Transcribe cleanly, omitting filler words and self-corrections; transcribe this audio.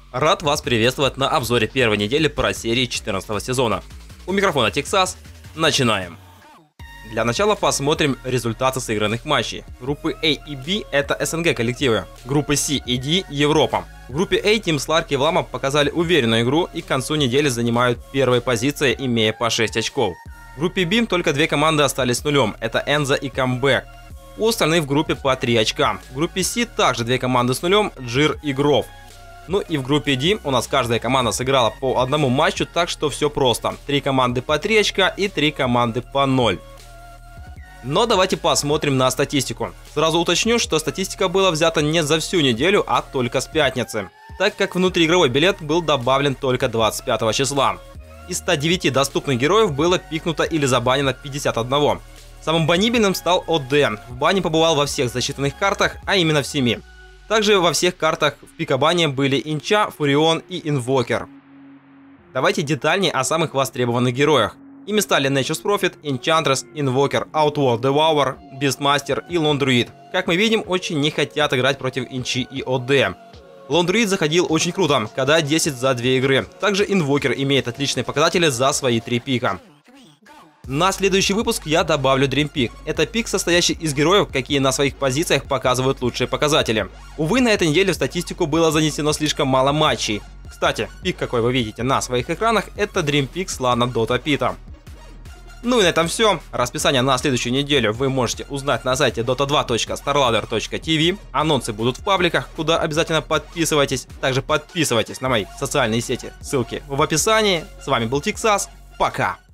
Рад вас приветствовать на обзоре первой недели про серии 14 сезона. У микрофона Texas. Начинаем. Для начала посмотрим результаты сыгранных матчей. Группы A и B это СНГ коллективы, группы C и D Европа. В группе A Team Slark и Влама показали уверенную игру и к концу недели занимают первые позиции, имея по 6 очков. В группе B только две команды остались с нулем, это Энза и Камбэк. У остальных в группе по 3 очка. В группе C также две команды с нулем, Джир и Гров. Ну и в группе D у нас каждая команда сыграла по одному матчу, так что все просто. 3 команды по 3 очка и 3 команды по 0. Но давайте посмотрим на статистику. Сразу уточню, что статистика была взята не за всю неделю, а только с пятницы, так как внутриигровой билет был добавлен только 25 числа. Из 109 доступных героев было пикнуто или забанено 51. Самым банибельным стал ОД. В бане побывал во всех засчитанных картах, а именно в 7. Также во всех картах в пикабане были Инча, Фурион и Инвокер. Давайте детальнее о самых востребованных героях. Ими стали Nature's Prophet, Enchantress, Invoker, Outworld Devourer, Beastmaster и Lone Druid. Как мы видим, очень не хотят играть против Инчи и ОД. Lone Druid заходил очень круто, когда 10 за 2 игры. Также Invoker имеет отличные показатели за свои 3 пика. На следующий выпуск я добавлю Dream Pick. Это пик, состоящий из героев, какие на своих позициях показывают лучшие показатели. Увы, на этой неделе в статистику было занесено слишком мало матчей. Кстати, пик, какой вы видите на своих экранах, это Dream Pick с лана Dota Pit. Ну и на этом все. Расписание на следующую неделю вы можете узнать на сайте dota2.starladder.tv. Анонсы будут в пабликах, куда обязательно подписывайтесь. Также подписывайтесь на мои социальные сети, ссылки в описании. С вами был Texas. Пока!